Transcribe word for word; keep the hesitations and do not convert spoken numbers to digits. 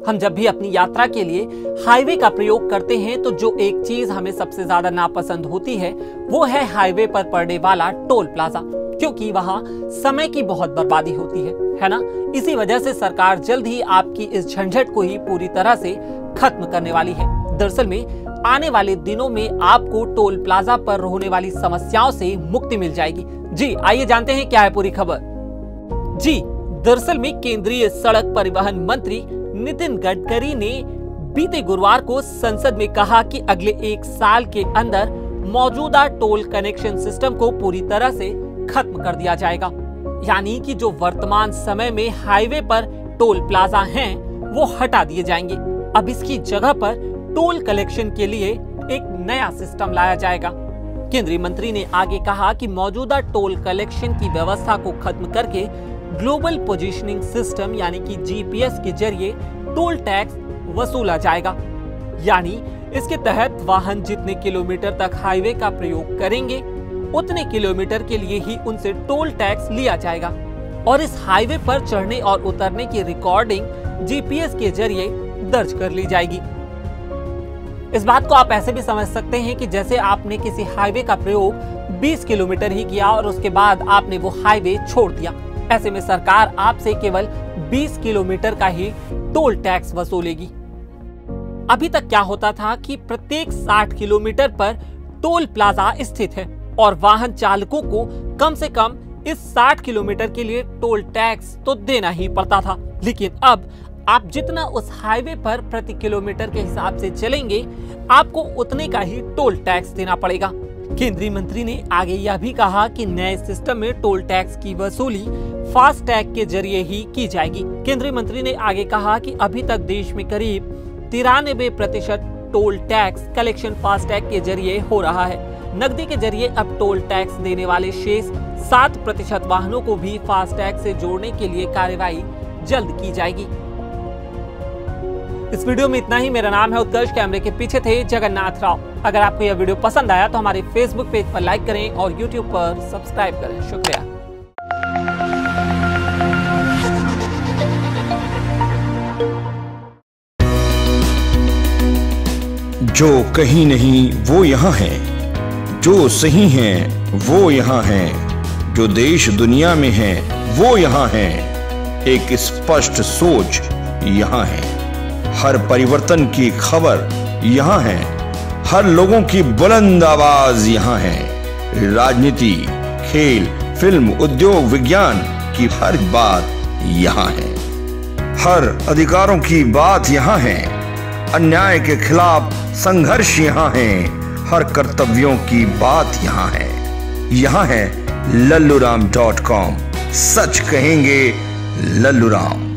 हम जब भी अपनी यात्रा के लिए हाईवे का प्रयोग करते हैं तो जो एक चीज हमें सबसे ज्यादा नापसंद होती है वो है हाईवे पर पड़ने वाला टोल प्लाजा, क्योंकि वहां समय की बहुत बर्बादी होती है, है ना। इसी वजह से सरकार जल्द ही आपकी इस झंझट को ही पूरी तरह से खत्म करने वाली है। दरअसल में आने वाले दिनों में आपको टोल प्लाजा पर होने वाली समस्याओं से मुक्ति मिल जाएगी। जी आइए जानते हैं क्या है पूरी खबर। जी दरअसल में केंद्रीय सड़क परिवहन मंत्री नितिन गडकरी ने बीते गुरुवार को संसद में कहा कि अगले एक साल के अंदर मौजूदा टोल कनेक्शन सिस्टम को पूरी तरह से खत्म कर दिया जाएगा। यानी कि जो वर्तमान समय में हाईवे पर टोल प्लाजा हैं, वो हटा दिए जाएंगे। अब इसकी जगह पर टोल कलेक्शन के लिए एक नया सिस्टम लाया जाएगा। केंद्रीय मंत्री ने आगे कहा कि मौजूदा टोल कलेक्शन की व्यवस्था को खत्म करके ग्लोबल पोजीशनिंग सिस्टम यानी कि जीपीएस के जरिए टोल टैक्स वसूला जाएगा। यानी इसके तहत वाहन जितने किलोमीटर तक हाईवे का प्रयोग करेंगे उतने किलोमीटर के लिए ही उनसे टोल टैक्स लिया जाएगा और इस हाईवे पर चढ़ने और उतरने की रिकॉर्डिंग जीपीएस के जरिए दर्ज कर ली जाएगी। इस बात को आप ऐसे भी समझ सकते हैं कि जैसे आपने किसी हाईवे का प्रयोग बीस किलोमीटर ही किया और उसके बाद आपने वो हाईवे छोड़ दिया। ऐसे में सरकार आपसे केवल बीस किलोमीटर का ही टोल टैक्स वसूलेगी। अभी तक क्या होता था कि प्रत्येक साठ किलोमीटर पर टोल प्लाजा स्थित है और वाहन चालकों को कम से कम इस साठ किलोमीटर के लिए टोल टैक्स तो देना ही पड़ता था। लेकिन अब आप जितना उस हाईवे पर प्रति किलोमीटर के हिसाब से चलेंगे आपको उतने का ही टोल टैक्स देना पड़ेगा। केंद्रीय मंत्री ने आगे यह भी कहा कि नए सिस्टम में टोल टैक्स की वसूली फास्ट टैग के जरिए ही की जाएगी। केंद्रीय मंत्री ने आगे कहा कि अभी तक देश में करीब तिरानबे प्रतिशत toll tax collection fast tag के जरिए हो रहा है। नकदी के जरिए अब टोल टैक्स देने वाले शेष सात प्रतिशत वाहनों को भी फास्ट टैग से जोड़ने के लिए कार्यवाही जल्द की जाएगी। इस वीडियो में इतना ही। मेरा नाम है उत्कर्ष, कैमरे के पीछे थे जगन्नाथ राव। अगर आपको यह वीडियो पसंद आया तो हमारे फेसबुक पेज पर लाइक करें और यूट्यूब पर सब्सक्राइब करें। शुक्रिया। जो कहीं नहीं वो यहाँ है, जो सही है वो यहाँ है, जो देश दुनिया में है वो यहाँ है, एक स्पष्ट सोच यहाँ है, हर परिवर्तन की खबर यहाँ है, हर लोगों की बुलंद आवाज यहाँ है। राजनीति, खेल, फिल्म, उद्योग, विज्ञान की हर बात यहाँ है, हर अधिकारों की बात यहाँ है, अन्याय के खिलाफ संघर्ष यहाँ है, हर कर्तव्यों की बात यहाँ है। यहाँ है लल्लूराम डॉट कॉम। सच कहेंगे लल्लूराम।